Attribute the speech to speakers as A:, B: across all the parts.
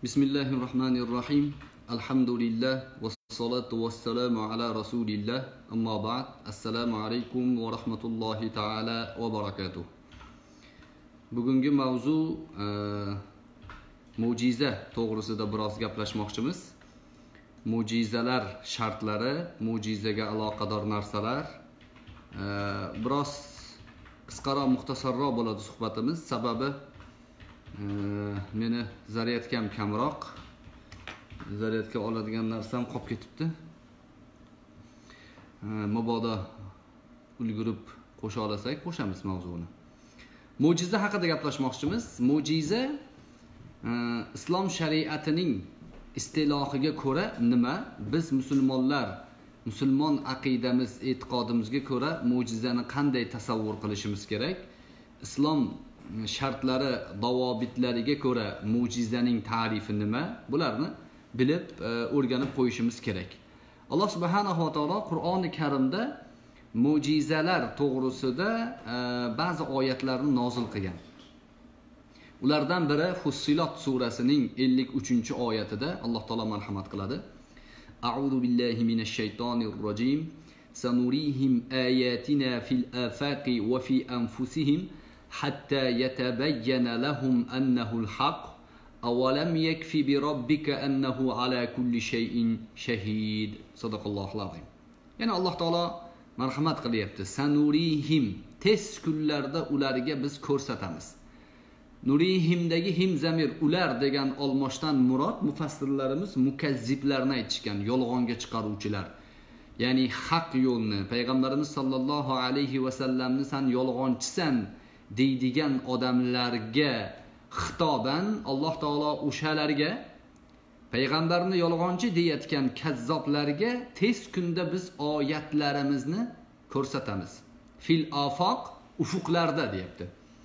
A: Bismillahirrahmanirrahim. Alhamdulillah wassalatu wassalamu ala rasulillah. Amma ba'd. Assalomu alaykum va rahmatullohi ta'ala va barakatuh. Bugungi mavzu mo'jiza to'g'risida biroz gaplashmoqchimiz. Mo'jizalar shartlari, mo'jizaga aloqador narsalar. Biroz qisqaroq, muxtasarroq bo'ladi suhbatimiz. Sababi meni zaryadkam kamroq. Zaryadga oladigan narsam qolib ketibdi. Mabodo ulgurib qo'sha olasak, qo'shamiz mavzuni. Mo'jiza haqida gaplashmoqchimiz. Mo'jiza islom shariatining istilohiga ko'ra nima? Biz musulmonlar, musulmon aqidamiz, e'tiqodimizga ko'ra mo'jizani qanday tasavvur qilishimiz kerak? Islom shartlari, davobitlariga ko'ra mo'jizaning ta'rifi nima? Bularni bilib, o'rganib qo'yishimiz kerak. Alloh subhanahu va taolo Qur'oni Karimda mo'jizalar to'g'risida ba'zi oyatlarni nozil qilgan. Ulardan biri Fussilat surasining 53-oyatida Alloh taolo marhamat qiladi. A'udhu billahi minash shaytonir rojim. Sanurihim ayatina fil afaqi wa fi anfusihim hatta yatabayyana lahum annahu al-haq. Awalam yakfi bi robbika annahu ala kulli shay'in shahid. Sadaqallohul azim. Ya'ni Alloh taolo marhamat qilyapti. Sanurihim, tez kunlarda ularga biz ko'rsatamiz. Nurihimdagi him zamir ular degan olmoshdan murod mufassirlarimiz mukazziblarni aytishgan, yolg'onga chiqaruvchilar. Ya'ni haq yo'lni, payg'ambarimiz sollallohu alayhi va sallamni san yolg'onchisan deydigan odamlarga xitoban Alloh taolo o'shalarga, payg'ambarni yolg'onchi deyotgan kazzoblarga tez kunda biz oyatlarimizni ko'rsatamiz. Fil afoq, ufuqlarda deyapti.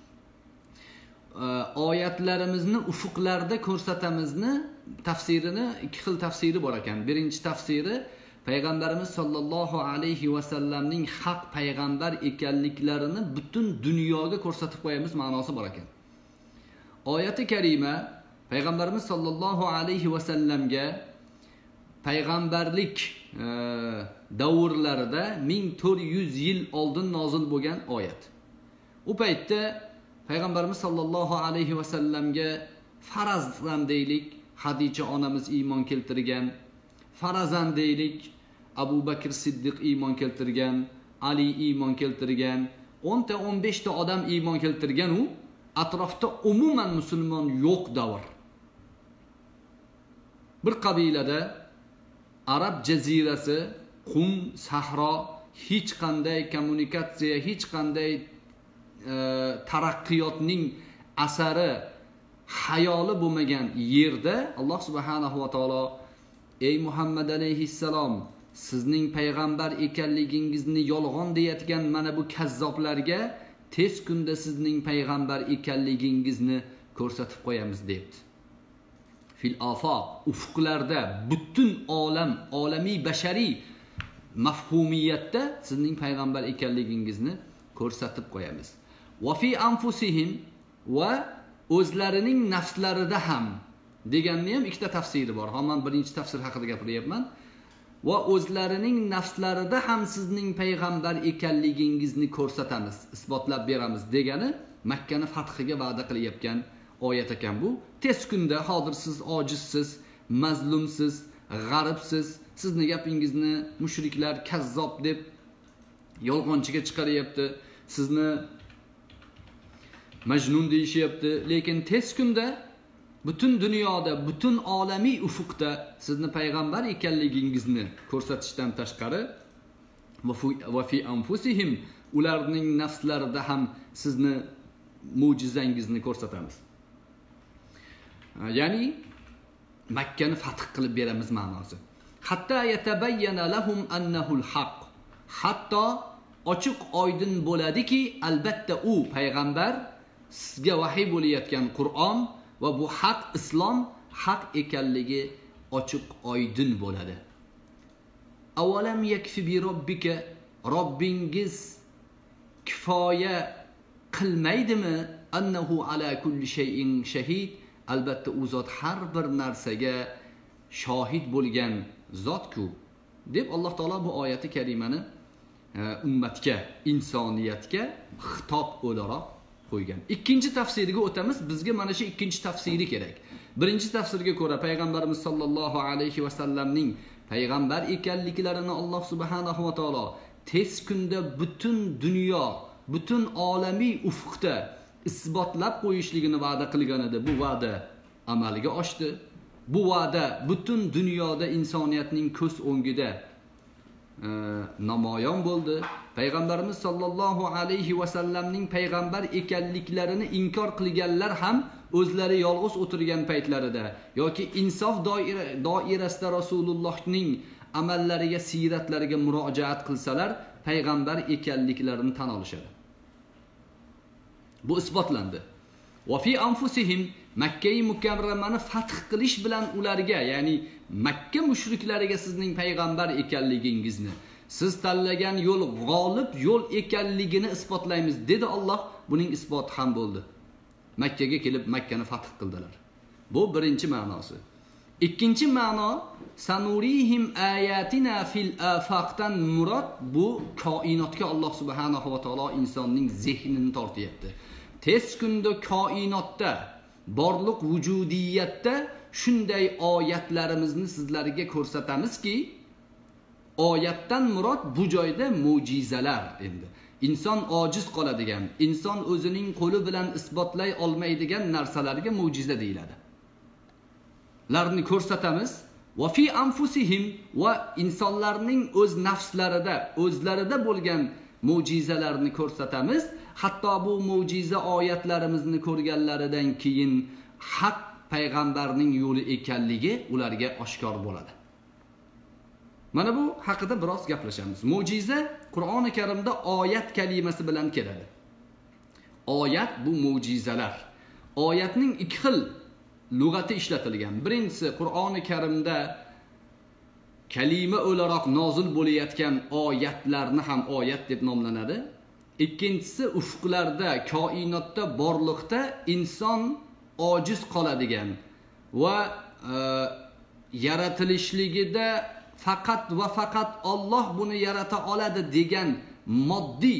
A: Oyatlarimizni ufuqlarda ko'rsatamizni tafsirini ikki xil tafsiri bor ekan. Birinchi tafsiri payg'ambarimiz sollallohu alayhi va sallamning haq payg'ambar ekanliklarini butun dunyoga ko'rsatib qo'yamiz ma'nosi bor ekan. Oyati karima payg'ambarimiz sollallohu alayhi va sallamga payg'ambarlik davrlarida 1400 yil oldin nozil bo'lgan oyat. U paytda payg'ambarimiz sollallohu alayhi va sallamga farazandaylik Hadicha onamiz iymon keltirgan, farazandaylik Abu Bakr Siddiq iymon keltirgan, Ali iymon keltirgan, 10-15 ta odam iymon keltirgan u atrofda umuman musulmon yo'q davr. Bir qabilada Arab jazirasi, qum, sahro, hech qanday kommunikatsiya, hech qanday taraqqiyotning asari, hayoli bo'lmagan yerda Alloh subhanahu va taolo ey Muhammad alayhissalom, sizning payg'ambar ekanligingizni yolg'on deyotgan mana bu kazzoblarga tez kunda sizning payg'ambar ekanligingizni ko'rsatib qo'yamiz debdi. Fil afoq, ufuqlarda, butun olam, olamiy bashariy mafhumiyatda sizning payg'ambar ekanligingizni ko'rsatib qo'yamiz. Va fi anfusihim, va o'zlarining nafslarida ham deganni ham ikkita tafsiri bor. Hamon birinchi tafsir haqida gapiryapman. Va o'zlarining nafslarida ham sizning payg'ambar ekanligingizni ko'rsatamiz, isbotlab beramiz degani Makkani fathiga va'da qilyapgan oyat ekan bu. Tez kunda hozir siz ojizsiz, mazlumsiz, g'aribsiz, sizni gapingizni mushriklar kazzob deb yolg'onchiga chiqaryapti, sizni majnun deyishyapti, lekin tez kunda butun dunyoda, butun olamiy ufuqda sizni payg'ambar ekanligingizni ko'rsatishdan tashqari va fi anfusihim, ularning nafslarida ham sizni mo'jizangizni ko'rsatamiz. Ya'ni Makkani fath qilib beramiz ma'nosi. Hatta yatabayyana lahum annahu al-haq. Hatto ochiq oydin bo'ladiki, albatta u payg'ambar, sizga vahiy bo'layotgan Qur'on va bu haq, islom haq ekanligi ochiq oydin bo'ladi. Avalam yakfi bi robbika, Robbingiz kifoya qilmaydimi annahu ala kulli shay'in shahid, albatta u zot har bir narsaga shohid bo'lgan zot-ku deb Alloh taolo bu oyati karimani ummatga, insoniyatga xitob o'laroq qo'ygan. Ikkinchi tafsiriga o'tamiz. Bizga mana shu ikkinchi tafsiri kerak. Birinchi tafsirga ko'ra payg'ambarimiz sollallohu alayhi va sallamning payg'ambar ekanliklarini Alloh subhanahu va taolo tez kunda butun dunyo, butun olamiy ufqda isbotlab qo'yishligini va'da qilgan edi. Bu va'da amalga oshdi. Bu va'da butun dunyoda insoniyatning ko'z o'ngida namoyon bo'ldi. Payg'ambarimiz sollallohu alayhi va sallamning payg'ambar ekanliklarini inkor qilganlar ham o'zlari yolg'iz o'tirgan paytlarida yoki insof doirasida Rasulullohning amallariga, siratlariga murojaat qilsalar, payg'ambar ekanliklarini tan olishadi. Bu isbotlandi. Va fi anfusihim Makka-i Mukarramani fath qilish bilan ularga, ya'ni Makka mushriklariga sizning payg'ambar ekanligingizni, siz tanlagan yo'l g'olib yo'l ekanligini isbotlaymiz dedi Alloh. Buning isboti ham bo'ldi. Makkaga kelib Makkani fath qildilar. Bu birinchi ma'nosi. Ikkinchi ma'no sanurihim ayatina fil afaqdan murod bu koinotga Alloh subhanahu va taolo insonning zehnini tortyapti. Tez kunda koinotda, borliq vujudiyatda shunday oyatlarimizni sizlarga ko'rsatamizki, oyatdan murod bu joyda mo'jizalar endi. İnson ojiz qoladigan, inson o'zining qo'li bilan isbotlay olmaydigan narsalarga mo'jiza deyiladi. Larni ko'rsatamiz. Va fi anfusihim va insonlarning o'z nafslarida, o'zlarida bo'lgan mo'jizalarni ko'rsatamiz. Hatto bu mo'jiza oyatlarimizni ko'rganlaridan keyin haq payg'ambarning yo'li ekanligi ularga oshkor bo'ladi. Mana bu haqida biroz gaplashamiz. Mo'jiza Qur'oni Karimda oyat kalimasi bilan keladi. Oyat bu mo'jizalar. Oyatning ikki xil lug'ati ishlatilgan. Birinchisi Qur'oni Karimda kalima o'laroq nozil bo'layotgan oyatlarni ham oyat deb nomlanadi. Ikkinchisi ufqlarda, koinotda, borliqda inson ojiz qoladigan va yaratilishligida faqat va faqat Alloh buni yarata oladi degan moddiy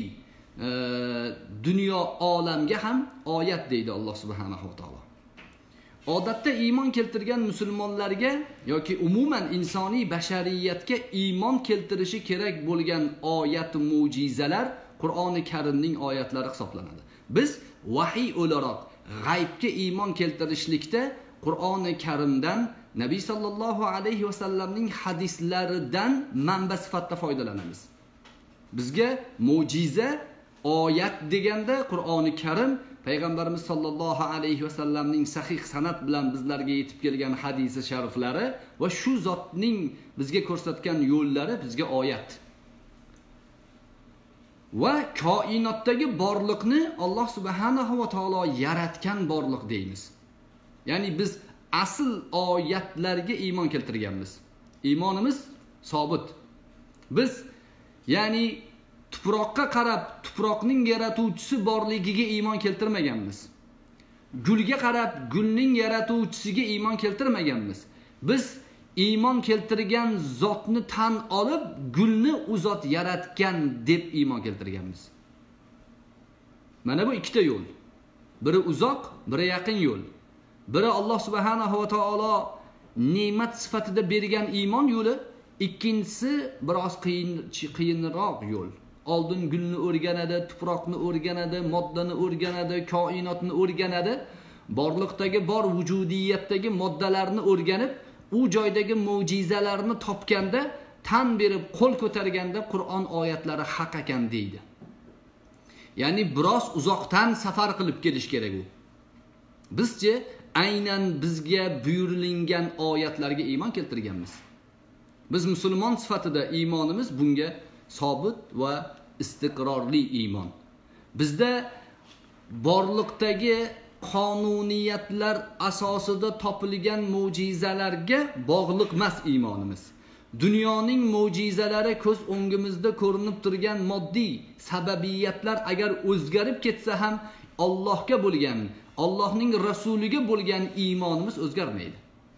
A: dunyo olamga ham oyat deydi Alloh subhanahu va taolo. Odatda iymon keltirgan musulmonlarga yoki umuman insoniy bashariyatga iymon keltirishi kerak bo'lgan oyat mo'jizalar Qur'oni Karimning oyatlari hisoblanadi. Biz vahiy o'laroq g'aybga iymon keltirishlikda Qur'oni Karimdan, Nabiy sallallohu alayhi va sallamning hadislaridan manba sifatida foydalanamiz. Bizga mo'jiza, oyat deganda Qur'oni Karim, payg'ambarimiz sallallohu alayhi va sallamning sahih sanad bilan bizlarga yetib kelgan hadisi shariflari va shu zotning bizga ko'rsatgan yo'llari bizga oyat. Va koinotdagi borliqni Alloh subhanahu va taolo yaratgan borliq deymiz. Ya'ni biz asl oyatlarga iymon keltirganmiz. Iymonimiz sobit. Biz ya'ni tuproqqa qarab tuproqning yaratuvchisi borligiga iymon keltirmaganmiz. Gulga qarab gulning yaratuvchisiga iymon keltirmaganmiz. Biz iymon keltirgan zotni tan olib gulni u zot yaratgan deb iymon keltirganmiz. Mana bu ikkita yo'l. Biri uzoq, biri yaqin yo'l. Biri Alloh subhanahu va taolo ne'mat sifatida bergan iymon yo'li, ikkinchisi biroz qiyinroq yo'l. Oldin gulni o'rganadi, tuproqni o'rganadi, moddani o'rganadi, koinotni o'rganadi, borliqdagi bor vujudiyatdagi moddalarni o'rganib, u joydagi mo'jizalarni topganda, tan berib qo'l ko'targanda Qur'on oyatlari haq ekan deydi. Ya'ni biroz uzoqdan safar qilib kelish kerak u. Bizchi aynan bizga buyurilgan oyatlarga iymon keltirganmiz. Biz musulmon sifatida iymonimiz bunga sobit va istiqrorli iymon. Bizda borliqdagi qonuniyatlar asosida topilgan mo'jizalarga bog'liq emas iymonimiz. Dunyoning mo'jizalari ko'z o'ngimizda ko'rinib turgan moddiy sababiyatlar agar o'zgarib ketsa ham Allohga bo'lgan, Allohning rasuliga bo'lgan iymonimiz o'zgarmaydi.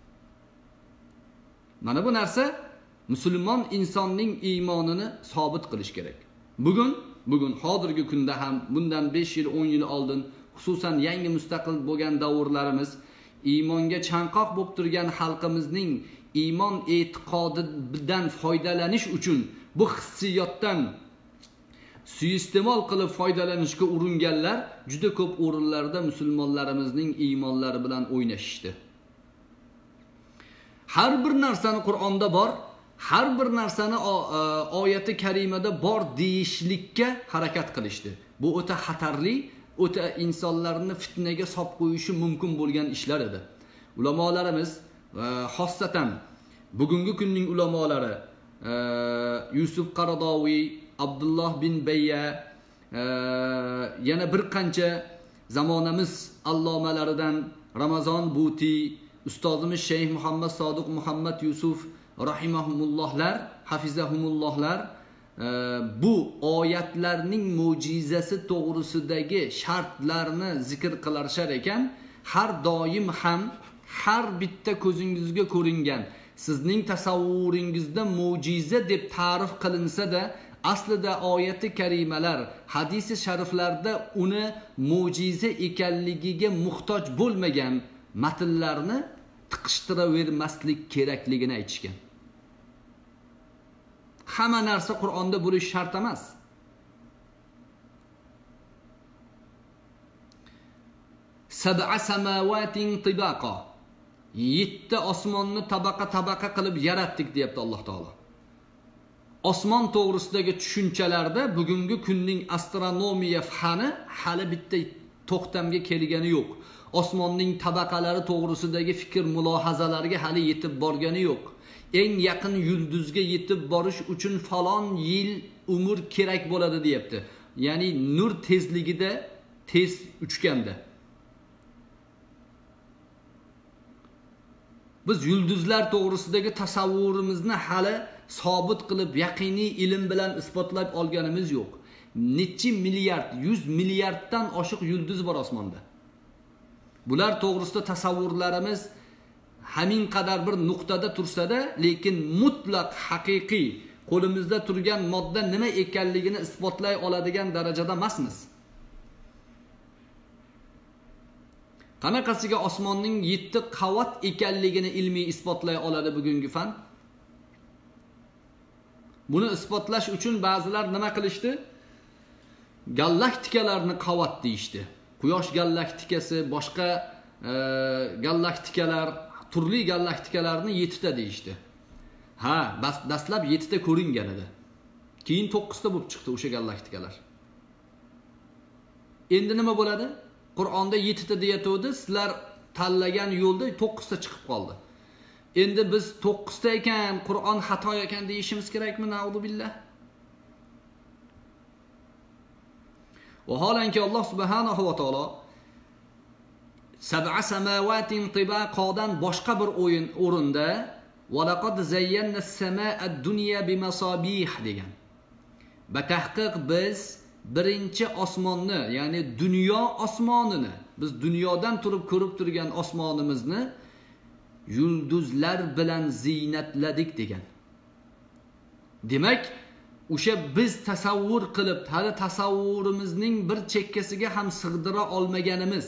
A: Mana bu narsa musulmon insonning iymonini sobit qilish kerak. Bugun hozirgi kunda ham bundan 5 yil, 10 yil oldin, xususan yangi mustaqil bo'lgan davrlarimiz iymonga chanqoq bo'lib turgan xalqimizning iymon e'tiqodidan foydalanish uchun bu hissiyotdan suiiste'mol qilib foydalanishga uringanlar juda ko'p o'rinlarda musulmonlarimizning iymonlari bilan o'ynashishdi. Har bir narsani Qur'onda bor, har bir narsani oyati karimada bor deyishlikka harakat qilishdi. Bu o'ta xatarli, o'ta insonlarni fitnaga solib qo'yishi mumkin bo'lgan ishlar edi. Ulamolarimiz, xossatan bugungi kunning ulamolari Yusuf Qaradaviy, Abdulloh bin Bayya, yana bir qancha zamonamiz allomalaridan Ramazon Buti, ustozimiz Shayx Muhammad Sodiq Muhammad Yusuf rahimahumullohlar, hafizahumullohlar bu oyatlarning mo'jizasi to'g'risidagi shartlarni zikr qilarshar ekan, har doim ham har bitta ko'zingizga ko'ringan, sizning tasavvuringizda mo'jiza deb ta'rif qilinsa-da, aslida oyati karimalar, hadisi shariflarda uni mo'jiza ekanligiga muhtoj bo'lmagan matnlarni tiqishtiravermaslik kerakligini aytishgan. Hamma narsa Qur'onda bo'lish shart emas. Sab'a samavatin tibaqa. 7 osmonni tabaqa qilib yaratdik deyapti Alloh taolo. Osmon to'g'risidagi tushunchalarda bugungi kunning astronomiya fani hali bitta to'xtamga kelgani yo'q. Osmonning tabaqalari to'g'risidagi fikr mulohazalarga hali yetib borgani yo'q. Eng yaqin yulduzga yetib borish uchun falon yil umr kerak bo'ladi deyapti. Ya'ni nur tezligida tez uchganda. Biz yulduzlar to'g'risidagi tasavvurimizni hali sobit qilib yaqiniy ilm bilan isbotlab olganimiz yo'q. Necha milliard, 100 milliarddan oshiq yulduz bor osmonda. Bular to'g'risida tasavvurlarimiz hamin qadar bir nuqtada tursa-da, lekin mutlaq haqiqiy qo'limizda turgan modda nima ekanligini isbotlay oladigan darajada emasmiz. Qanaqasiga osmonning 7 qavat ekanligini ilmiy isbotlay oladi bugungi fan? Buni isbotlash uchun ba'zilar nima qilishdi? Galaktikalarni qavat deyishdi. Quyosh galaktikasi, boshqa galaktikalar, turli galaktikalarni 7 ta deyishdi. Ha, dastlab 7 ta ko'ringan edi. Keyin 9 ta bo'lib chiqdi o'sha galaktikalar. Endi nima bo'ladi? Qur'onda 7 ta deyatuvdi, sizlar tanlagan yo'lda 9 ta chiqib qoldi. Endi biz 9 ta ekan, Qur'on xato ekan deyishimiz kerakmi? Nauzubillah. Vaholanki Alloh subhanahu va taolo sab'a samavatin tibaqodan boshqa bir o'rinda va laqad zayyana as-samaa ad-dunya bimasabih degan. Batahqiq biz birinchi osmonni, ya'ni dunyo osmonini, biz dunyodan turib ko'rib turgan osmonimizni yulduzlar bilan ziynatladik degan. Demak, o'sha biz tasavvur qilib, hali tasavvurimizning bir chekkasiga ham sig'dira olmaganimiz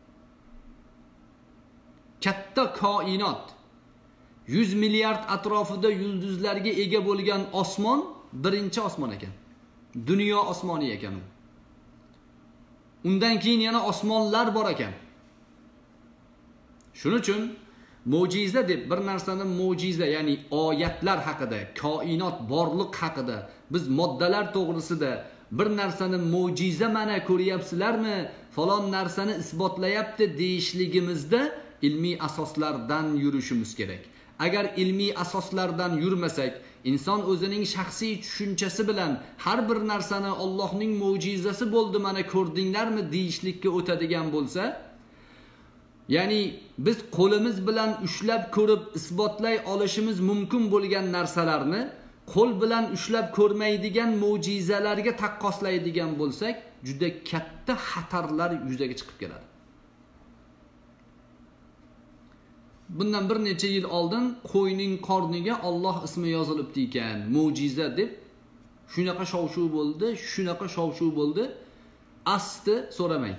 A: katta koinot, 100 milliard atrofida yulduzlarga ega bo'lgan osmon birinchi osmon ekan. Dunyo osmoni ekan u. Undan keyin yana osmonlar bor ekan. Shuning uchun mo'jiza deb bir narsani mo'jiza, ya'ni oyatlar haqida, koinot borliq haqida, biz moddalar to'g'risida bir narsani mo'jiza mana ko'ryapsizlarmi, falon narsani isbotlayapti deyishligimizda ilmiy asoslardan yurishimiz kerak. Agar ilmiy asoslardan yurmasak, inson o'zining shaxsiy tushunchasi bilan har bir narsani Allohning mo'jizasi bo'ldi, mana ko'rdinglarmi deyishlikka o'tadigan bo'lsa, ya'ni biz qo'limiz bilan ushlab ko'rib isbotlay olishimiz mumkin bo'lgan narsalarni qo'l bilan ushlab ko'rmaydigan mo'jizalarga taqqoslaydigan bo'lsak, juda katta xatarlar yuzaga chiqib keladi. bundan bir necha yil oldin qo'yning qorniga Alloh ismi yozilibdi ekan, mo'jiza deb shunaqa shov-shuv bo'ldi, shunaqa shov-shuv bo'ldi. Asti so'ramang.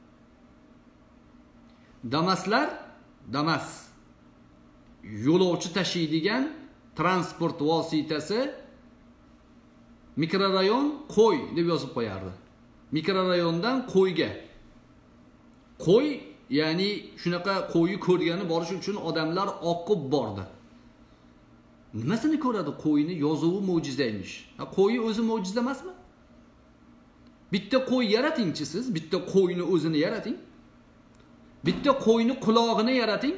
A: Damas yo'lovchi tashiydigan transport vositasi mikrorayon qo'y deb yozib qo'yardi. Mikrorayondan qo'yga. Qo'y, ya'ni shunaqa qo'yni ko'rgani borish uchun odamlar oqib bordi. Nimasini ko'radi? Qo'yni yozuvi mo'jiza emish. Qo'yi o'zi mo'jiza emasmi? Bitta qo'y yaratingchi siz, bitta qo'yni o'zini yarating. Bitta qo'yni qulog'ini yarating.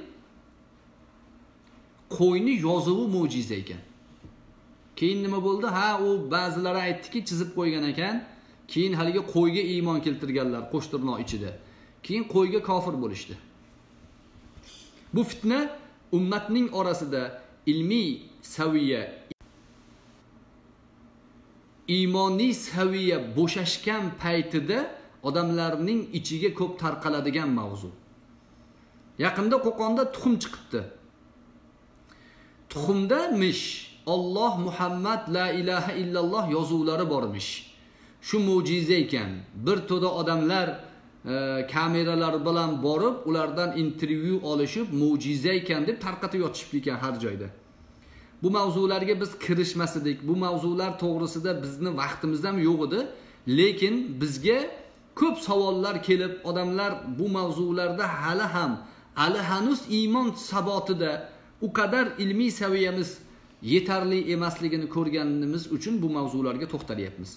A: Qo'yni yozuvi mo'jiza ekan. Keyin nima bo'ldi? Ha, u ba'zilari aytdiki, chizib qo'ygan ekan. Keyin haliga qo'yga iymon keltirganlar qo'shtirnoq ichida. Keyin qo'yga kofir bo'lishdi. Bu fitna ummatning orasida ilmiy saviya, iymoniy saviya bo'shashgan paytida odamlarning ichiga ko'p tarqaladigan mavzu. Yaqinda Qo'qonda tuxum chiqibdi. Tuxumda Alloh Muhammad la ilaha illalloh yozuvlari bormish. Shu mo'jiza ekan. Bir to'da odamlar kameralar bilan borib, ulardan intervyu olishib, mo'jiza ekan deb tarqatib yotishibdi ekan har joyda. Bu mavzularga biz kirishmasdik. Bu mavzular to'g'risida bizni vaqtimiz ham yo'q edi, lekin bizga ko'p savollar kelib, odamlar bu mavzularda hali hanuz iymon sabotida u qadar ilmiy saviyamiz yetarli emasligini ko'rganimiz uchun bu mavzularga to'xtalyapmiz.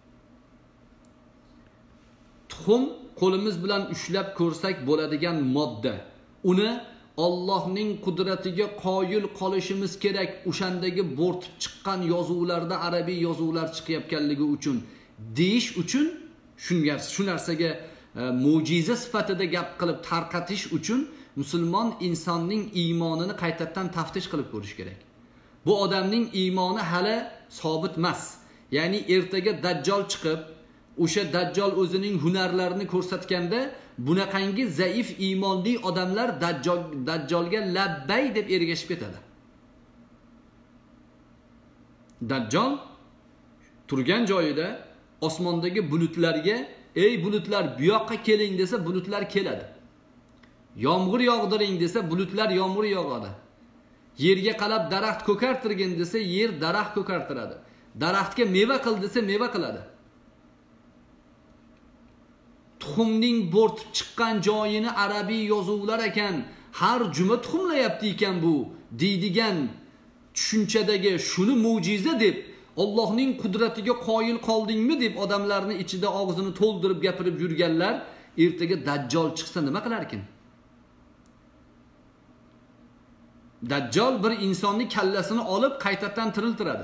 A: Tuxum qo'limiz bilan ushlab ko'rsak bo'ladigan modda. Uni Allohning qudratiga qoyil qolishimiz kerak. O'shandagi bo'rtib chiqqan yozuvlarda arabiy yozuvlar chiqayotganligi uchun deyish uchun shu narsaga mo'jiza sifatida gap qilib tarqatish uchun musulmon insonning iymonini qaytadan taftish qilib ko'rish kerak. Bu odamning iymoni hali sobit emas. Ya'ni ertaga dajjol chiqib, o'sha dajjol o'zining hunarlarini ko'rsatganda bunaqangi zaif iymonli odamlar dajjolga labbay deb ergashib ketadi. Dajjol turgan joyida osmondagi bulutlarga, "Ey bulutlar, bu yoqqa keling" desa, bulutlar keladi. Yomg'ir yog'diring desa, bulutlar yomg'ir yog'adi. Yerga qarab daraxt ko'kartirgin desa, yer daraxt ko'kartiradi. Daraxtga meva qil desa, meva qiladi. Tuxumning bo'rtib chiqqan joyini arabiy yozuvlar ekan, har juma tuxumlayapti ekan bu deydigan tushunchadagi shuni mo'jiza deb, Allohning qudratiga qoyil qoldingmi deb odamlarni ichida og'zini to'ldirib gapirib yurganlar ertaga dajjol chiqsa nima qilar ekan? Dajjol bir insonning kallasini olib qaytadan tiriltiradi.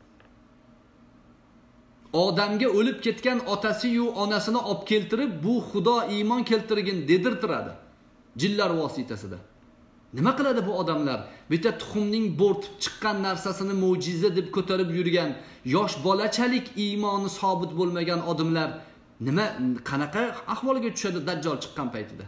A: Odamga o'lib ketgan otasi-yu onasini olib keltirib, bu Xudo iymon keltirgin dedirtiradi jinlar vositasida. Nima qiladi bu odamlar? Bitta tuxumning bo'rtib chiqqan narsasini mo'jiza deb ko'tarib yurgan, yosh bolachalik iymoni sobit bo'lmagan odamlar nima qanaqa ahvolga tushadi dajjol chiqqan paytida?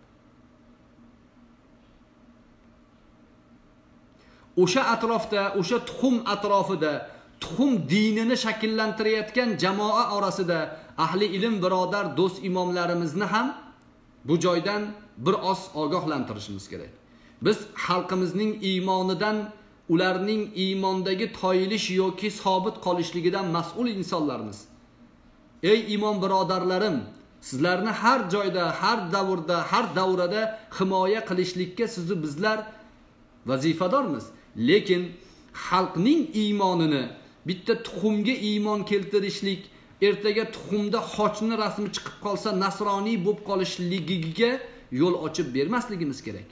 A: O'sha atrofda, o'sha tuxum atrofida tuxum dinini shakllantirayotgan jamoa orasida ahli ilm birodar do'st imomlarimizni ham bu joydan bir oz ogohlantirishimiz kerak. Biz xalqimizning iymonidan, ularning iymondagi toyilish yoki sobit qolishligidan mas'ul insonlarmiz. Ey imom birodarlarim, sizlarni har joyda, har davrda, har davrada himoya qilishlikka sizni bizlar vazifadormiz. Lekin xalqning iymonini bitta tuxumga iymon keltirishlik, ertaga tuxumda xochni rasmi chiqib qolsa nasroniy bo'lib qolishligiga yo'l ochib bermasligimiz kerak.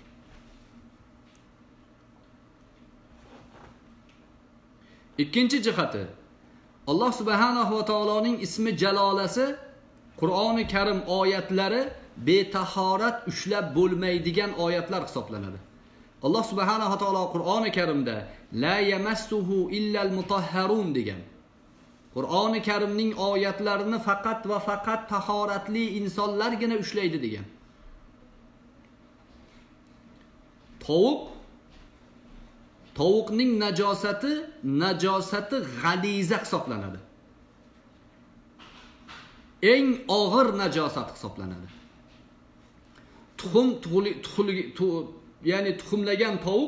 A: Ikkinchi jihati, Alloh subhanahu va taoloning ismi jalolasi, Qur'oni Karim oyatlari betahorat ushlab bo'lmaydigan oyatlar hisoblanadi. Alloh subhanahu va taolo Qur'oni Karimda la yamassuhu illal mutahharun degan. Qur'oni Karimning oyatlarini faqat va faqat tahoratli insonlargina ushlaydi degan. Tovuq Tovuqning najosati g'aliza hisoblanadi. Eng og'ir najosat hisoblanadi. Ya'ni tuxumlagan tovuq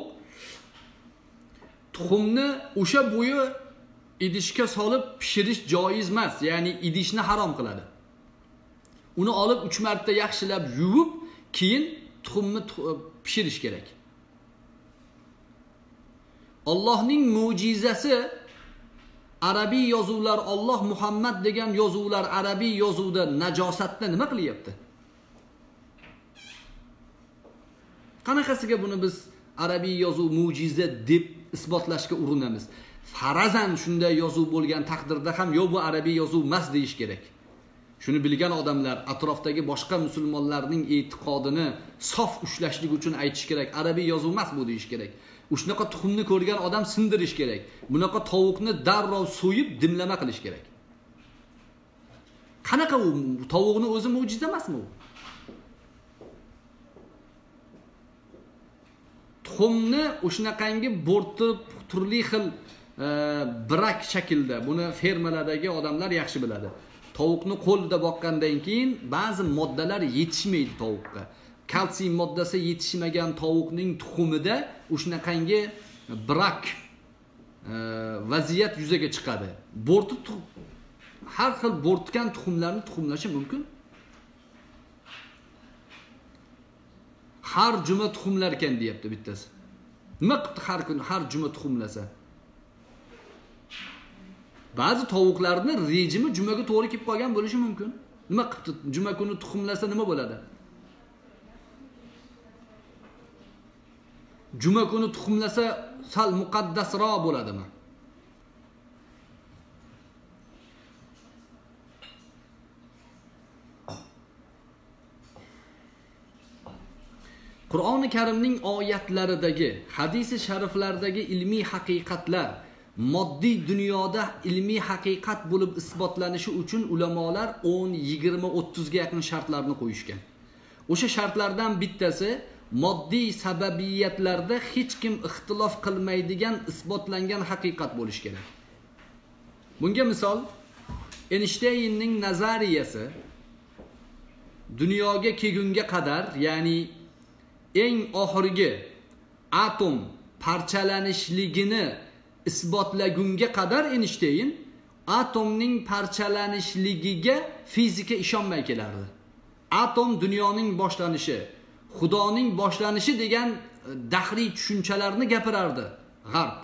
A: tuxumni o'sha bo'yi idishga solib pishirish joiz emas, ya'ni idishni harom qiladi. Uni olib 3 marta yaxshilab yuvib, keyin tuxumni pishirish kerak. Allohning mo'jizasi arabiy yozuvlar, Alloh Muhammad degan yozuvlar arabiy yozuvda najosatni nima qilyapti? Qanaqasiga buni biz arabiy yozuv mo'jiza deb isbotlashga urinamiz? Farazan shunday yozuv bo'lgan taqdirda ham yo bu arabiy yozuv emas deyish kerak. Shuni bilgan odamlar atrofdagi boshqa musulmonlarning e'tiqodini sof ushlashlik uchun aytish kerak. Arabiy yozuv emas bu deyish kerak. Shunaqa tuxumni ko'rgan odam sindirish kerak. Bunaqa tovuqni darrov so'yib dimlama qilish kerak. Qanaqa u tovuqni o'zi mo'jiza emasmi u? Tuxumni o'shanaqangi bo'rtib turli xil brak shaklda, buni fermalardagi odamlar yaxshi biladi. Tovuqni qo'lda boqqandan keyin ba'zi moddalar yetishmaydi tovuqqa. Kalsiy moddasi yetishmagan tovuqning tuxumida o'shanaqangi brak vaziyat yuzaga chiqadi. Bo'rtib har xil bo'rtgan tuxumlarni tuxumlashi mumkin. Har juma tuxumlar ekan deyapti bittasi. Nima qilibdi har kun har juma tuxumlasa? Ba'zi tovuqlarni rejimi jumaga to'g'ri kelib qolgan bo'lishi mumkin. Nima qilibdi? Juma kuni tuxumlasa nima bo'ladi? Juma kuni tuxumlasa sal muqaddasroq bo'ladimi? Qur'oni Karimning oyatlaridagi, hadisi shariflardagi ilmiy haqiqatlar moddiy dunyoda ilmiy haqiqat bo'lib isbotlanishi uchun ulamolar 10, 20, 30 ga yaqin shartlarni qo'yishgan. O'sha shartlardan bittasi moddiy sababiyatlarda hech kim ixtilof qilmaydigan isbotlangan haqiqat bo'lish kerak. Bunga misol Einsteinning nazariyasi dunyoga kelgunga qadar, ya'ni eng oxirgi atom parchalanishligini isbotlagunga qadar Einstein atomning parchalanishligiga fizika ishonmay kelardi. Atom dunyoning boshlanishi, Xudoning boshlanishi degan dahriy tushunchalarni gapirardi G'arb.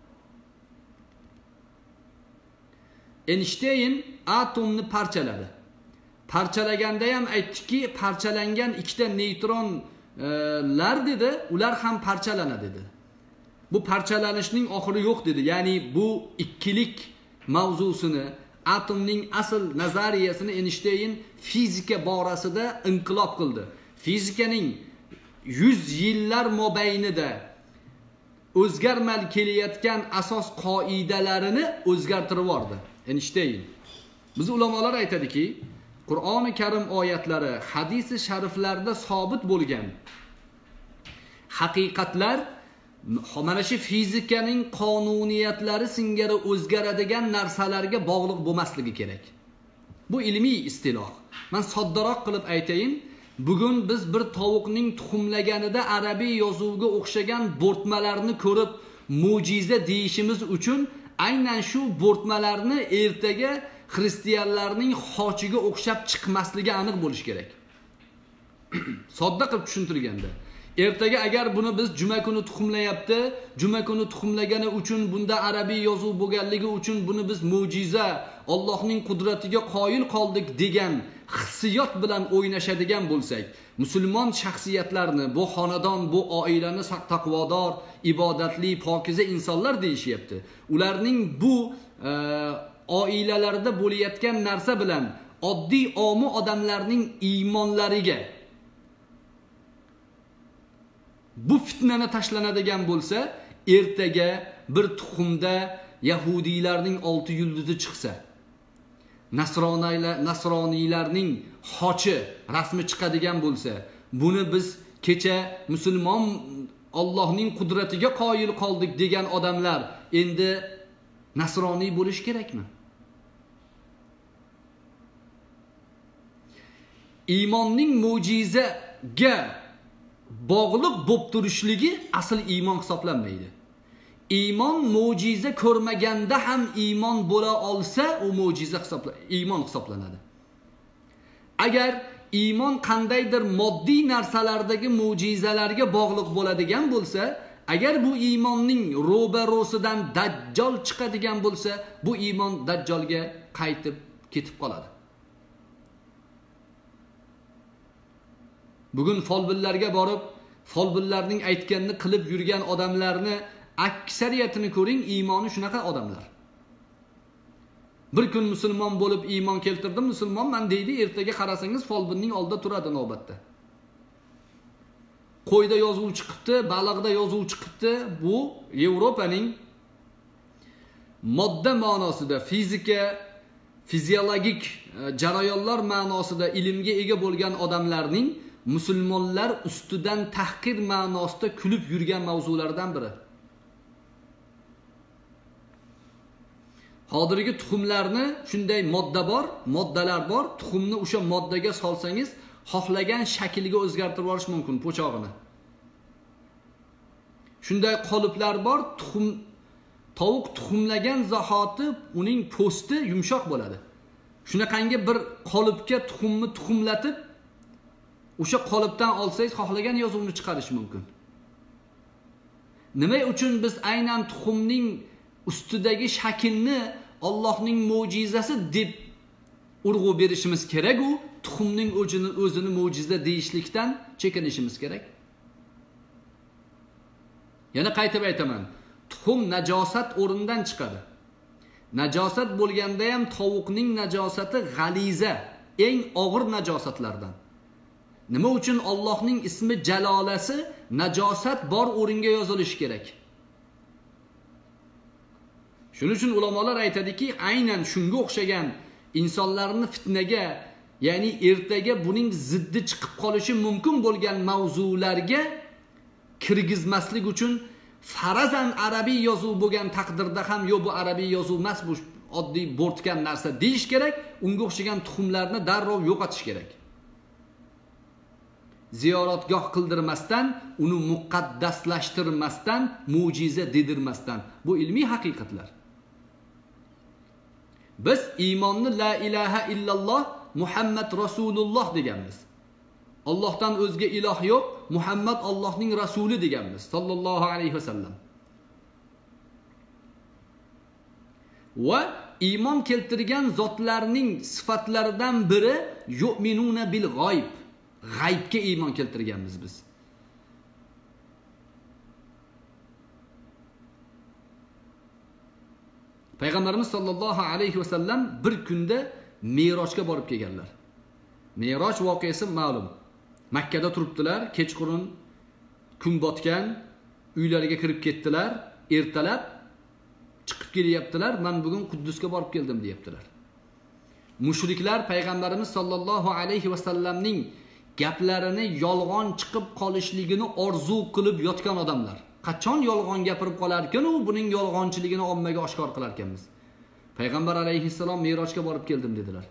A: Einstein atomni parchaladi. Parchalaganda ham aytdiki, parchalangan ikkita neytronlar dedi, ular ham parchalanadi dedi. Bu parchalanishning oxiri yo'q dedi. Ya'ni bu ikkilik mavzusini, atomning asl nazariyasini Einstein fizika borasida inqilob qildi. Fizikaning 100 yillar mobaynida o'zgarmal kelayotgan asos qoidalarini o'zgartirib yubordi Einstein. Biz ulamolar aytadiki, Qur'oni Karim oyatlari, hadisi shariflarda sobit bo'lgan haqiqatlar mana shu fizikaning qonuniyatlari singari o'zgaradigan narsalarga bog'liq bo'lmasligi kerak. Bu ilmiy istiloh. Men soddaroq qilib aytayin, bugun biz bir tovuqning tuxumlaganida arabiy yozuvga o'xshagan bo'rtmalarni ko'rib mo'jiza deyishimiz uchun aynan shu bo'rtmalarni ertaga xristianlarning xochiga o'xshab chiqmasligi aniq bo'lish kerak. Sodda qilib tushuntirganda, ertaga agar buni biz juma kuni tuxumlayapti, juma kuni tuxumlagani uchun bunda arabiy yozuv bo'lganligi uchun buni biz mo'jiza, Allohning qudratiga qoyil qoldik degan hissiyot bilan o'ynashadigan bo'lsak, musulmon shaxsiyatlarni, bu xonadon, bu oilani taqvodor, ibodatli, pokiza insonlar deyishyapti. Ularning bu oilalarida bo'layotgan narsa bilan oddiy omi odamlarning iymonlariga bu fitnani tashlanadigan bo'lsa, ertaga bir tuxumda yahudiylarning 6 yulduzi chiqsa, nasroniylarning xochi rasmi chiqadigan bo'lsa, buni biz kecha musulmon Allohning qudratiga qoyil qoldik degan odamlar endi nasroniy bo'lish kerakmi? Iymonning mo'jizaga bog'liq bo'lib turishligi asl iymon hisoblanmaydi. Iymon mo'jiza ko'rmaganda ham iymon bo'la olsa, u mo'jiza iymon hisoblanadi. Agar iymon qandaydir moddiy narsalardagi mo'jizalarga bog'liq bo'ladigan bo'lsa, agar bu iymonning ro'barosidan dajjal chiqadigan bo'lsa, bu iymon dajjalga qaytib ketib qoladi. Bugun folbinlarga borib, folbinlarning aytganini qilib yurgan odamlarni aksariyatini ko'ring, iymoni shunaqa odamlar. Bir kun musulmon bo'lib iymon keltirdim, musulmonman deydi, ertaga qarasangiz folbinning oldida turadi navbatda. Qo'yda yozuv chiqibdi, baliqda yozuv chiqibdi. Bu Yevropaning modda ma'nosida, fizika, fiziologik jarayonlar ma'nosida ilmga ega bo'lgan odamlarning musulmonlar ustidan tahqir ma'nosida kulib yurgan mavzulardan biri. Hozirgi tuxumlarni shunday moddalar bor, tuxumni o'sha moddaga solsangiz, xohlagan shaklga o'zgartirib olish mumkin po'chog'ini. Shunday qoliplar bor, tovuq tuxumlagan zahoti uning po'sti yumshoq bo'ladi. Shunaqangi bir qolipga tuxumni tuxumlatib, o'sha qolipdan olsangiz xohlagan yozuvni chiqarish mumkin. Nima uchun biz aynan tuxumning ustidagi shaklni Allohning mo'jizasi deb urg'u berishimiz kerak, u tuxumning o'zini mo'jiza deyishlikdan chekinishimiz kerak. Yana qaytib aytaman, tuxum najosat o'rindan chiqadi. Najosat bo'lganda ham tovuqning najosati g'aliza, eng og'ir najosatlardan. Nima uchun Allohning ismi jalolasi najosat bor o'ringa yozilishi kerak? Shuning uchun ulamolar aytadiki, aynan shunga o'xshagan insonlarni fitnaga, ya'ni ertaga buning ziddi chiqib qolishi mumkin bo'lgan mavzularga kirgizmaslik uchun farazan arabiy yozuv bo'lgan taqdirda ham yo'q, bu arabiy yozuv emas, bu oddiy bo'rtgan narsa deyish kerak, unga o'xshagan tuxumlarni darrov yo'qotish kerak. Ziyoratgoh qildirmasdan, uni muqaddaslashtirmasdan, mo'jiza dedirmasdan. Bu ilmiy haqiqatlar. Biz iymonni la ilaha illalloh Muhammad Rasululloh deganmiz. Allohdan o'zga iloh yo'q, Muhammad Allohning rasuli deganmiz, sallallohu alayhi vasallam. Va iymon keltirgan zotlarning sifatlaridan biri yu'minuna bil g'oyb. G'aybga iymon keltirganmiz biz. Payg'ambarimiz sollallohu alayhi vasallam bir kunda Me'rojga borib kelganlar. Me'roj voqeasi ma'lum. Makka da turibdilar, kechqurun kun botgan, uylariga kirib ketdilar, ertalab chiqib kelyaptilar, men bugun Quddusga borib keldim deyaptilar. Mushriklar payg'ambarimiz sollallohu alayhi vasallamning gaplarini yolg'on chiqib qolishligini orzu qilib yotgan odamlar. Qachon yolg'on gapirib qolar ekan, u buning yolg'onchiligini ommaga oshkor qilar ekanmiz. Payg'ambar alayhissalom Me'rojga borib keldim dedilar.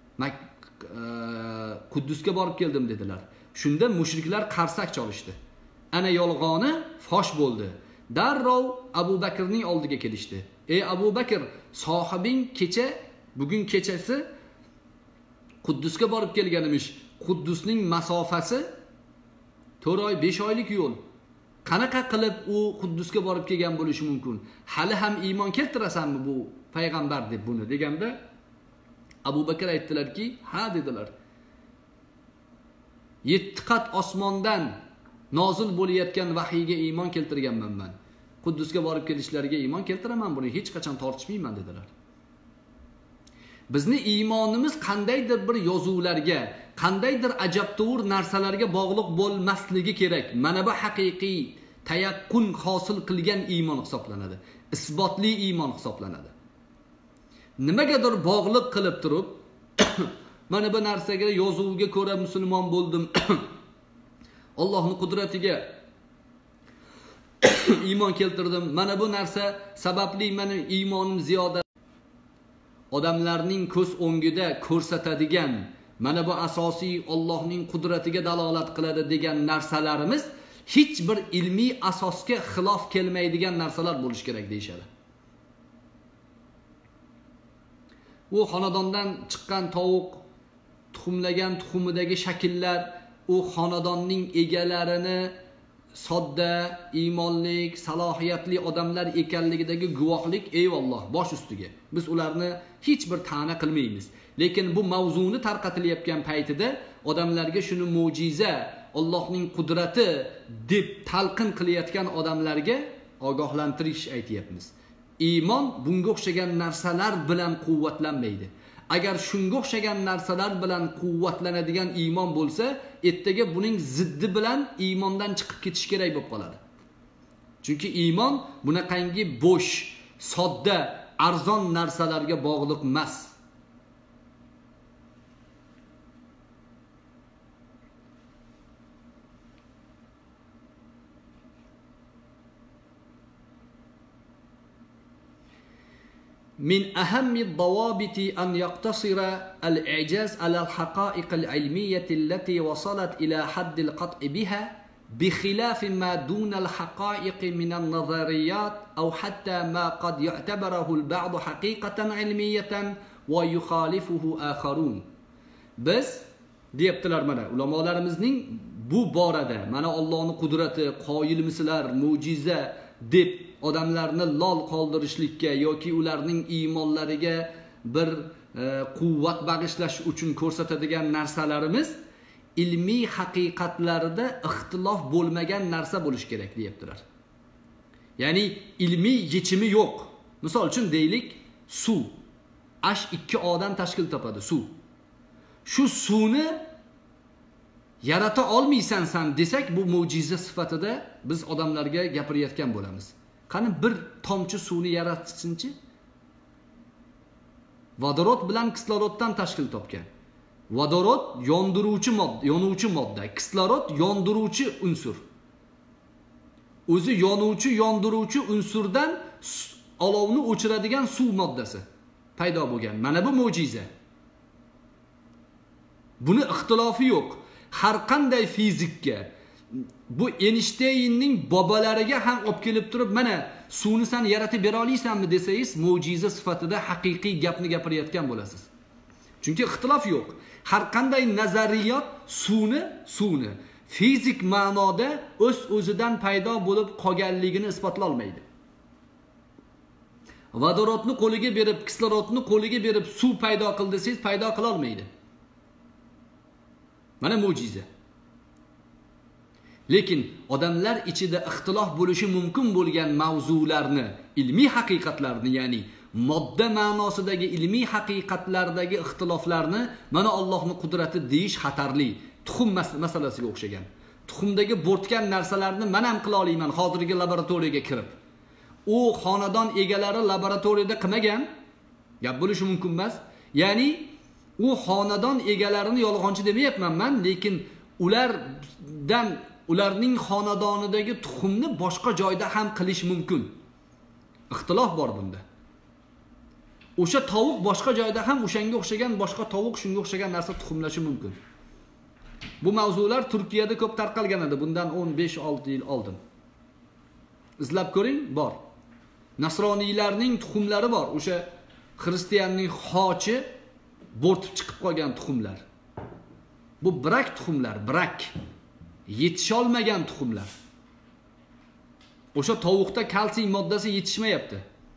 A: Quddusga borib keldim dedilar. Shunda mushriklar qarsak chalishdi. Ana yolg'oni fosh bo'ldi. Darrov Abu Bakrning oldiga kelishdi. Ey Abu Bakr, sohibing bugun kechasi Quddusga borib kelganimish. Quddusning masofasi 4 oy 5 oylik yo'l. Qanaqa qilib u Quddusga borib kelgan bo'lishi mumkin? Hali ham iymon keltirasanmi bu payg'ambar deb buni deganda Abu Bakr aytdilarki, ha dedilar. 7 qat osmondan nozil bo'layotgan vahiyga iymon keltirganman men. Quddusga borib kelishlariga iymon keltiraman, buni hech qachon tortishmayman dedilar. Bizni iymonimiz qandaydir bir yozuvlarga, qandaydir ajabtovur narsalarga bog'liq bo'lmasligi kerak. Mana bu haqiqiy tayaqqun hosil qilgan iymon hisoblanadi. Isbotli iymon hisoblanadi. Nimagadir bog'liq qilib turib, mana bu narsaga yozuvga ko'ra musulmon bo'ldim. Allohning qudratiga iymon keltirdim. Mana bu narsa sababli meni iymonim ziyoda. Odamlarning ko'z o'ngida ko'rsatadigan mana bu asosiy Allohning qudratiga dalolat qiladi degan narsalarimiz hech bir ilmiy asosga xilof kelmaydigan narsalar bo'lish kerak deyshadi. U xonadondan chiqqan tovuq tuxumlagan tuxumidagi shakllar u xonadonning egalarini sodda, iymonlik, salohiyatli odamlar ekanligidagi guvohlik eyvalloh bosh ustiga. Biz ularni hech bir ta'na qilmaymiz. Lekin bu mavzuni tarqatilayotgan paytida odamlarga shuni mo'jiza, Allohning qudrati deb talqin qilayotgan odamlarga ogohlantirish aytayapmiz. Iymon bunga o'xshagan narsalar bilan quvvatlanmaydi. Agar shunga o'xshagan narsalar bilan quvvatlanadigan iymon bo'lsa, ertaga buning ziddi bilan iymondan chiqib ketish kerak bo'lib qoladi. Chunki iymon bunaqangi bo'sh, sodda, arzon narsalarga bog'liq emas. من أهم الضوابط أن يقتصر الإعجاز على الحقائق العلمية التي وصلت إلى حد القطع بها بخلاف ما دون الحقائق من النظريات أو حتى ما قد يعتبره البعض حقيقة علمية ويخالفه آخرون. بس deyaptilar mana ulamolarimizning bu borada mana Allohning qudrati, qoyilmisizlar, mo'jiza deb odamlarni lol qoldirishlikka yoki ularning iymonlariga bir quvvat bag'ishlash uchun ko'rsatadigan narsalarimiz ilmiy haqiqatlarida ixtilof bo'lmagan narsa bo'lish kerak deyaptilar. Ya'ni ilmiy yechimi yo'q. Misol uchun deylik, suv H2O dan tashkil topadi suv. Shu suvni yarata olmaysan sen desak, bu mo'jiza sifatida biz odamlarga gapirayotgan bo'lamiz. Qani bir tomchi suvni yaratsinchi? Vodorod bilan kisloroddan tashkil topgan. Vodorod yonuvchi modda, kislorod yondiruvchi unsur. O'zi yondiruvchi unsurdan olovni o'chiradigan suv moddasi paydo bo'lgan. Mana bu mo'jiza. Buni ixtilofi yo'q. Har qanday fizikka bu Einsteinning bobolariga ham olib kelib turib, mana suvni sen yaratib bera olaysanmi desangiz, mo'jiza sifatida haqiqiy gapni gapirayotgan bo'lasiz. Chunki ixtilof yo'q. Har qanday nazariyot suvni fizik ma'noda o'z-o'zidan paydo bo'lib qolganligini isbotlay olmaydi. Vodorodni qo'liga berib, kislorodni qo'liga berib suv paydo qil desangiz, paydo qila olmaydi. Mana mo'jiza. Lekin odamlar ichida ixtilof bo'lishi mumkin bo'lgan mavzularni, ilmiy haqiqatlarni, ya'ni modda ma'nosidagi ilmiy haqiqatlardagi ixtiloflarni mana Allohning qudrati deyish xatarli. Tuxum masalasiga o'xshagan. Tuxumdagi bo'rtgan narsalarni men ham qila olaman hozirgi laboratoriyaga kirib. U xonadon egalari laboratoriyada qilmagan, gap bo'lishi mumkin emas. Ya'ni u xonadon egalarini yolg'onchi demayapman men, lekin ularning xonadonidagi tuxumni boshqa joyda ham qilish mumkin. Ixtilof bor bunda. O'sha tovuq boshqa joyda ham o'shanga o'xshagan boshqa tovuq shunga o'xshagan narsa tuxumlashi mumkin. Bu mavzular Turkiyada ko'p tarqalgan edi bundan 15-6 yil oldin. Izlab ko'ring, bor. Nasroniylarning tuxumlari bor. O'sha xristianning xochi bo'rtib chiqib qolgan tuxumlar. Bu brak tuxumlar, brak. Yetisha olmagan tuxumlar. O'sha tovuqda kalsiy moddasi yetishmayapti.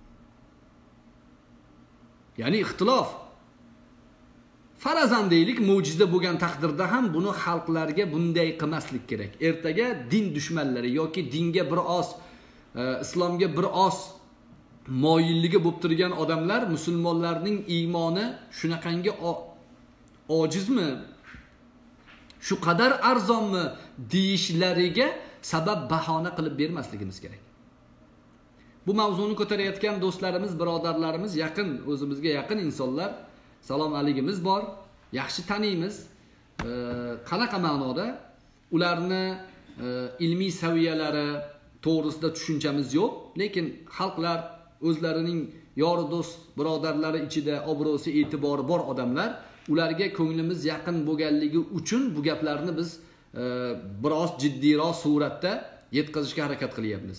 A: Ya'ni ixtilof. Farazan deylik, mo'jiza bo'lgan taqdirda ham buni xalqlarga bunday qilmaslik kerak. Ertaga din dushmanlari yoki dinga bir oz, islomga bir oz moyilligi bo'lib turgan odamlar musulmonlarning iymoni shunaqangi ojizmi, shu qadar arzonmi deyishlariga sabab bahona qilib bermasligimiz kerak. Bu mavzuni ko'tarayotgan do'stlarimiz, birodarlarimiz, yaqin, o'zimizga yaqin insonlar, salom aligimiz bor, yaxshi taniymiz. Qanaqa ma'noda ularni ilmiy saviyalari, to'g'risida tushunchamiz yo'q, lekin xalqlar o'zlarining yori do'st birodarlari ichida obro'si e'tibori bor odamlar, ularga ko'nglimiz yaqin bo'lganligi uchun bu gaplarni biz biroz jiddiyroq suratda yetkazishga harakat qilyapmiz.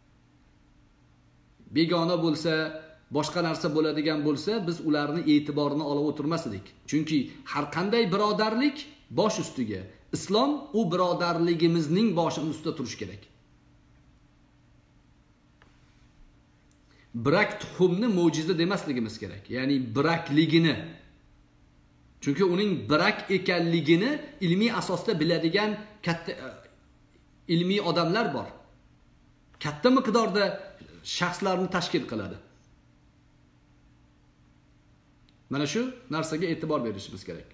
A: Begona bo'lsa, boshqa narsa bo'ladigan bo'lsa, biz ularni e'tiborini olib o'tirmas edik. Chunki har qanday birodarlik bosh ustiga, islom u birodarligimizning boshini ustida turishi kerak. Birak tuxumni mo'jiza demasligimiz kerak. Ya'ni birakligini. Chunki uning birak ekanligini ilmiy asosda biladigan katta ilmiy odamlar bor. Katta miqdorda shaxslarni tashkil qiladi. Mana shu narsaga e'tibor berishimiz kerak.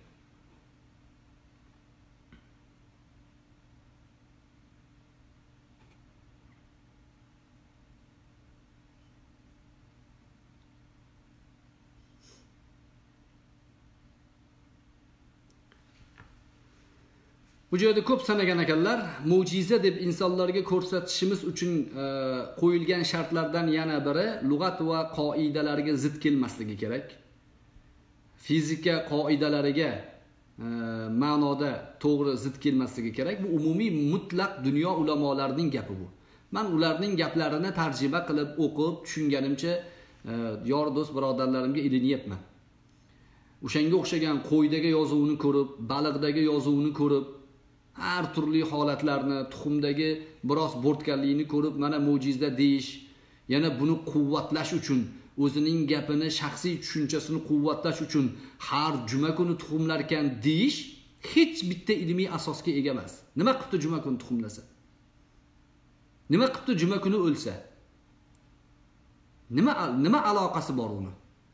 A: Bu joyda ko'p sanagan ekanlar, mo'jiza deb insonlarga ko'rsatishimiz uchun qo'yilgan shartlardan yana biri lug'at va qoidalarga zid kelmasligi kerak. Fizika qoidalariga ma'noda to'g'ri zid kelmasligi kerak. Bu umumiy mutlaq dunyo ulamolarining gapi bu. Men ularning gaplarini tarjima qilib, o'qib, tushunganimcha yor do'st birodarlarimga ilinyapman. O'shanga o'xshagan qo'ydagi yozuvini ko'rib, baliqdagi yozuvini ko'rib, har turli holatlarni, tuxumdagi biroz bo'rtganligini ko'rib, mana mo'jiza deyish, yana buni quvvatlash uchun, o'zining gapini, shaxsiy tushunchasini quvvatlash uchun har juma kuni tuxumlarkan deyish hech bitta ilmiy asosga ega emas. Nima qilibdi juma kuni tuxumlasa? Nima qilibdi juma kuni o'lsa? Nima aloqasi bor uni?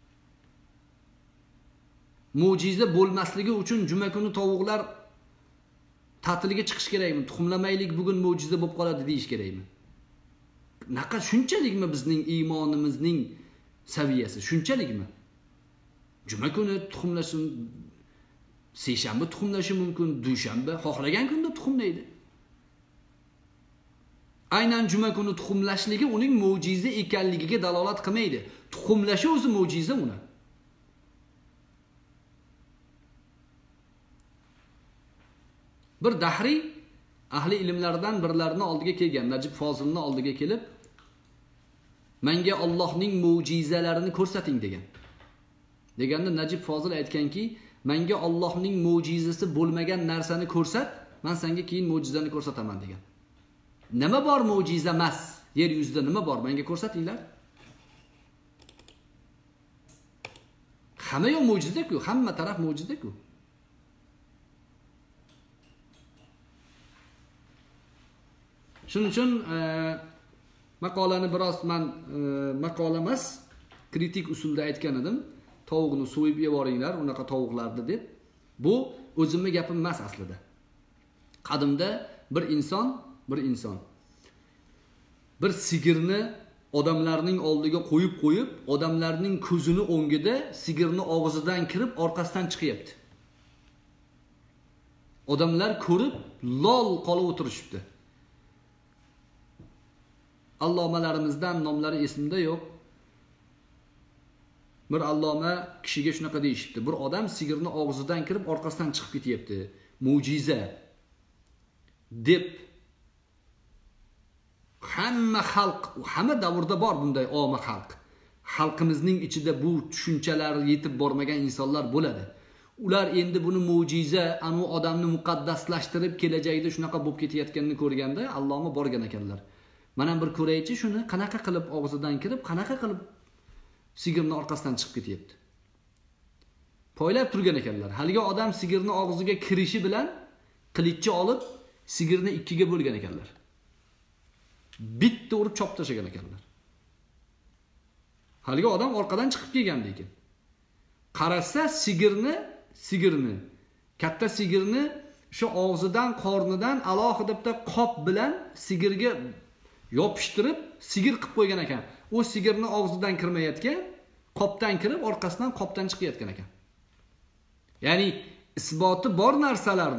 A: Mo'jiza bo'lmasligi uchun juma kuni tovuqlar ta'tilga chiqish kerakmi? Tuxumlamaylik bugun mo'jiza bo'lib qoladi deyish kerakmi? Naqa shunchalikmi bizning iymonimizning saviyasi? Shunchalikmi? Juma kuni tuxumlasin, seshanba tuxumlashi mumkin, dushanba xohlagan kunda tuxumlaydi. Aynan juma kuni tuxumlashligi uning mo'jiza ekanligiga dalolat qilmaydi. Tuxumlashi o'zi mo'jiza uni. Bir dahriy ahli ilmlardan birlarini oldiga kelgan, Najib Fozilni oldiga kelib, menga Allohning mo'jizalarini ko'rsating degan. Deganda Najib Fozil aytganki, menga Allohning mo'jizasi bo'lmagan narsani ko'rsat, men senga keyin mo'jizani ko'rsataman degan. Nima bor mo'jiza emas? Yer yuzida nima bor? Menga ko'rsatinglar. Hamma yo'q mo'jiza-ku, hamma taraf mo'jiza-ku. Shuning uchun maqolani biroz men maqola emas, kritik usulda aytgan edim. Tovuqni so'yib yevoringlar, unaqa tovuqlarni deb. Bu o'zimning gapim emas aslida. Qadimda bir inson bir sigirni odamlarning oldiga qo'yib, odamlarning ko'zini o'ngida sigirni og'zidan kirib, orqasidan chiqyapti. Odamlar ko'rib, lol qolib o'tirishibdi. Allomalarimizdan nomlari esimda yo'q. Bir alloma kishiga shunaqa deyishibdi. Bir odam sigirni og'zidan kirib, orqasidan chiqib ketyapti. Mo'jiza deb hamma xalq, hamma davrda bor bunday omma xalq. Xalqimizning ichida bu tushunchalar yetib bormagan insonlar bo'ladi. Ular endi buni mo'jiza, anu odamni muqaddaslashtirib kelajakda shunaqa bo'lib ketayotganini ko'rganda alloma borgan ekanlar. Mana bir ko'raychi shuni qanaqa qilib og'zidan kirib, qanaqa qilib sigirni orqasidan chiqib ketyapti. Poylab turgan ekanlar. Haligi odam sigirni og'ziga kirishi bilan qilichni olib sigirni ikkiga bo'lgan ekanlar. Bitta urib chopib tashlagan ekanlar. Haligi odam orqadan chiqib kelgan lekin. Qarasa sigirni, katta sigirni shu og'zidan, qornidan alohida bitta qop bilan sigirga yopishtirib, sigir qilib qo'ygan ekan. O sigirni og'zidan kirmayotgan, qopdan kirib, orqasidan qopdan chiqayotgan ekan. Ya'ni isboti bor narsalarni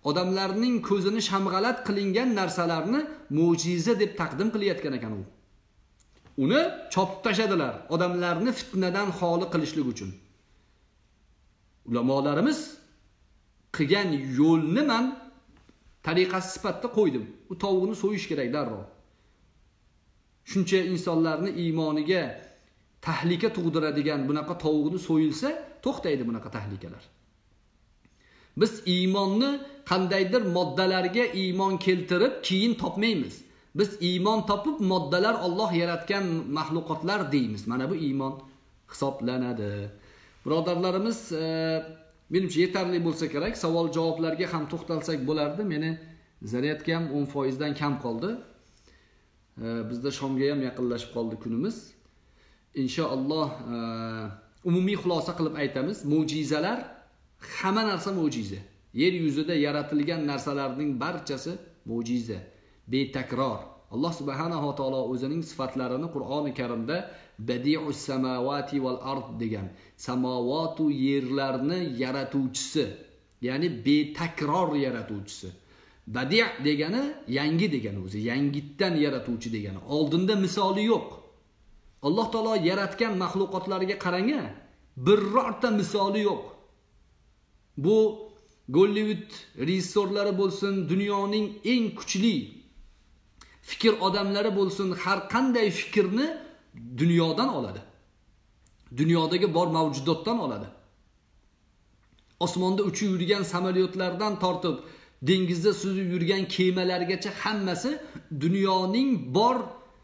A: odamlarning ko'zini shamg'alat qilingan narsalarni mo'jiza deb taqdim qilayotgan ekan u. Uni chopib tashadilar, odamlarni fitnadan xoli qilishlik uchun. Ulamolarimiz qilgan yo'lni men tariqasi sifatida qo'ydim. U tovuqni so'yish kerak darrov. Shuncha insonlarni iymoniga tahlika tug'diradigan bunaqa tovuqni so'yilsa, to'xtaydi bunaqa tahlikalar. Biz iymonni qandaydir moddalarga iymon keltirib, keyin topmaymiz. Biz iymon topib, moddalar Alloh yaratgan mahluqotlar deymiz. Mana bu iymon hisoblanadi. Birodarlarimiz, menimcha yetarli bo'lsa kerak. Savol-javoblarga ham to'xtalsak bo'lardi. Meni zaryadga ham 10% dan kam qoldi. Bizda shomga ham yaqinlashib qoldi kunimiz. Inshaalloh umumiy xulosa qilib aytamiz. Mo'jizalar, hamma narsa mo'jiza. Yer yuzida yaratilgan narsalarning barchasi mo'jiza, betakror. Alloh subhanahu va taolo o'zining sifatlarini Qur'oni Karimda badi'us samawati val ard degan, samovat va yerlarni yaratuvchisi, ya'ni betakror yaratuvchisi. Badi' degani yangi degani o'zi, yangitdan yaratuvchi degani. Oldinda misoli yo'q. Alloh taolo yaratgan mahluqotlarga qarang, birorta misoli yo'q. Bu Gollywood rejissorlari bo'lsin, dunyoning eng kuchli fikr odamlari bo'lsin, har qanday fikrni dunyodan oladi. Dunyodagi bor mavjudotdan oladi. Osmonda uchib yurgan samolyotlardan tortib, dengizda suzib yurgan kemalargacha hammasi dunyoning bor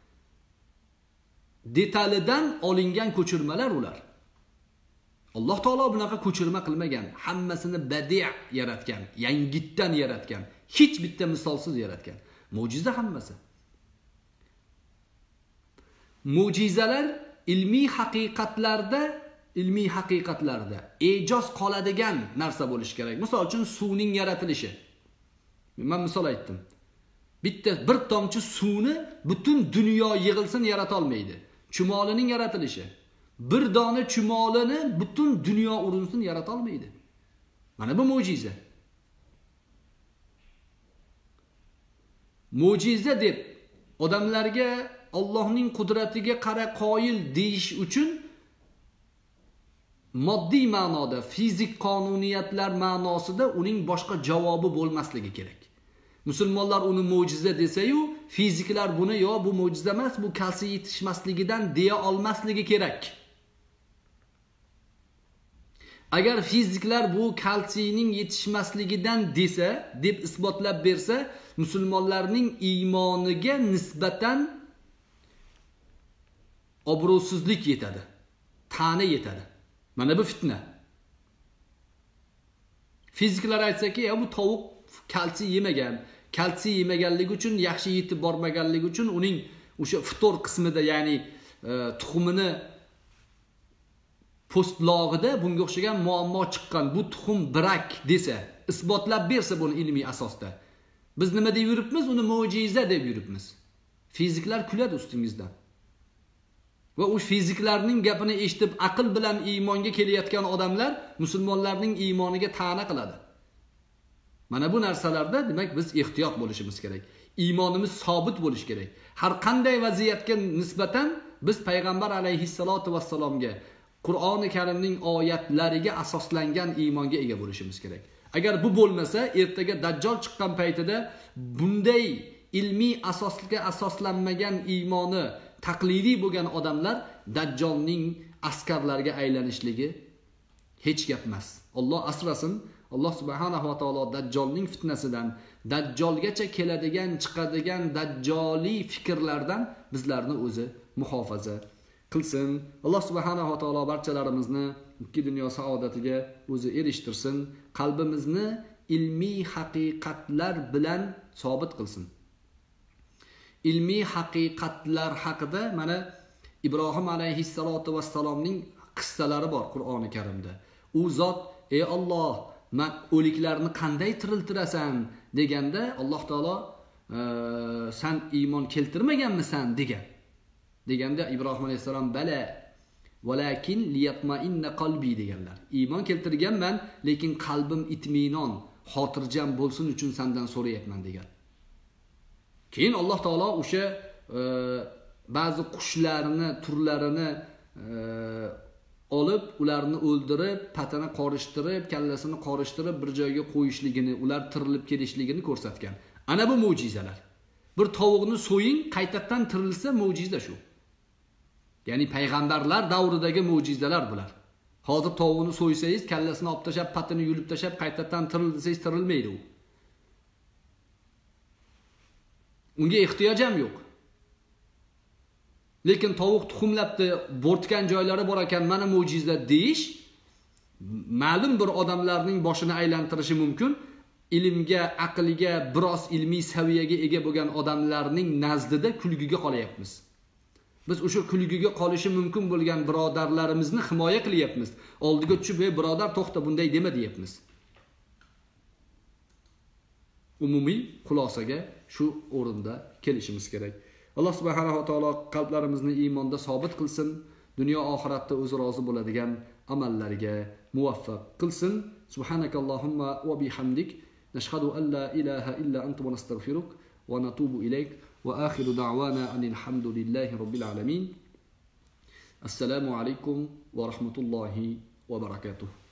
A: detalidan olingan ko'chirmalar ular. Alloh taolo bunaqa ko'chirma qilmagan, hammasini badi' yaratgan, yangitdan yaratgan, hech bitta misolsiz yaratgan. Mo'jiza hammasi. Mo'jizalar ilmiy haqiqatlarda e'joz qoladigan narsa bo'lish kerak. Misol uchun suvning yaratilishi. Men misol aytdim. Bitta bir tomchi suvni butun dunyo yig'ilsin yarata olmaydi. Chumolining yaratilishi. Bir dona chumolini butun dunyo urinsin yarata olmaydi. Mana bu mo'jiza. Mo'jiza deb odamlarga Allohning qudratiga qara qoyil deyish uchun moddiy ma'noda, fizik qonuniyatlar ma'nosida uning boshqa javobi bo'lmasligi kerak. Musulmonlar uni mo'jiza desa-yu, fiziklar buni yo bu mo'jiza emas, bu kalsiy yetishmasligidan deya olmasligi kerak. Agar fiziklar bu kalsiyning yetishmasligidan desa, deb isbotlab bersa, musulmonlarning iymoniga nisbatan obro'sizlik yetadi, ta'na yetadi. Mana bu fitna. Fiziklar aytsa-ki, bu tovuq kalsiy yemagan, kalsiy yemaganligi uchun, yaxshi yetib bormaganligi uchun uning o'sha fitor qismida, ya'ni tuxumini postlog'ida bunga o'xshagan muammo chiqqan, bu tuxum birak desa, isbotlab bersa buni ilmiy asosda. Biz nima deb yuribmiz? Uni mo'jiza deb yuribmiz. Fiziklar kuladi ustingizdan. Va u fiziklarning gapini eshitib aql bilan iymonga kelayotgan odamlar musulmonlarning iymoniga ta'na qiladi. Mana bu narsalarda demak biz ehtiyot bo'lishimiz kerak. Iymonimiz sobit bo'lish kerak. Har qanday vaziyatga nisbatan biz payg'ambar alayhissalatu vassalomga, Qur'oni Karimning oyatlariga asoslangan iymonga ega bo'lishimiz kerak. Agar bu bo'lmasa, ertaga Dajjal chiqqan paytida bunday ilmiy asosga asoslanmagan iymoni taqlidiy bo'lgan odamlar Dajjalning askarlariga aylanishligi hech gap emas. Alloh asrasin. Alloh subhanahu va taolo Dajjalning fitnasidan, Dajjalgacha keladigan, chiqadigan dajjoliy fikrlardan bizlarni o'zi muhofaza qilsin. Alloh subhanahu va taolo barchalarimizni ikki dunyo saodatiga o'zi erishtirsin. Qalbimizni ilmiy haqiqatlar bilan sobit qilsin. Ilmiy haqiqatlar haqida mana Ibrohim alayhissalatu vassalomning qissalari bor Qur'oni Karimda. U zot, ey Alloh, men o'liklarni qanday tiriltirasan deganda Alloh taolo sen iymon keltirmaganmisan degan. Deganda Ibrohim alayhissalom bala valakin liyatma'inna qalbi deganlar. Iymon keltirganman, lekin qalbim itminon, xotirjam bo'lsin uchun sendan so'rayapman degan. Keyin Alloh taolo o'sha ba'zi qushlarni turlarini olib, ularni o'ldirib, patini qorishtirib, kallasini qorishtirib bir joyga qo'yishligini, ular tirilib kelishligini ko'rsatgan. Ana bu mo'jizalar. Bir tovuqni so'ying, qaytadan tirilsa mo'jiza shu. Ya'ni payg'ambarlar davridagi mo'jizalar bular. Hozir tovuqni so'ysangiz, kallasini olib tashab, patini yulib tashab, qaytadan tiril desangiz tirilmaydi u. Unga ehtiyoj ham yo'q. Lekin tovuq tuxumlabdi, bo'rtgan joylari bor ekan, mana mo'jiza deyish ma'lum bir odamlarning boshini aylantirishi mumkin. Ilmga, aqliga, biroz ilmiy saviyaga ega bo'lgan odamlarning nazdida kulgiga qolyapmiz. Biz o'sha kulgiga qolishi mumkin bo'lgan birodarlarimizni himoya qilyapmiz. Oldiga tushib, "Ey birodar, to'xta, bunday dema" deyapmiz. Umumiy xulosaga shu o'rinda kelishimiz kerak. Alloh subhanahu va taolo qalblarimizni iymonda sobit qilsin, dunyo oxiratda o'zi rozi bo'ladigan amallarga muvaffaq qilsin. Subhanakallohumma va bihamdik, nashhadu an la ilaha illa anta va nastaghfiruk va natubu ilayk va akhiru da'wana anil hamdulillahi robbil alamin. Assalomu alaykum va rahmatullohi va barakatuh.